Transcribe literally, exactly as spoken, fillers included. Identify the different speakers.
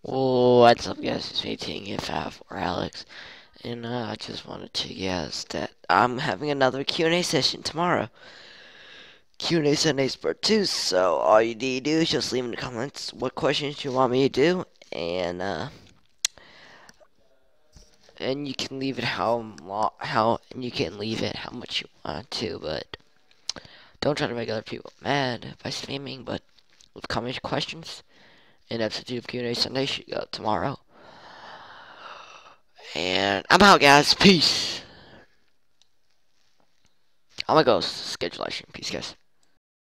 Speaker 1: What's up, guys? It's me, T F F or Alex, and uh, I just wanted to guess that I'm having another Q and A session tomorrow. Q and A Sundays part two. So all you need to do is just leave in the comments what questions you want me to do, and uh, and you can leave it how long, how, and you can leave it how much you want to, but don't try to make other people mad by spamming. But with comment questions, and episode two of Q and A Sunday should go tomorrow. And I'm out, guys. Peace. I'm gonna go schedule action. Peace, guys.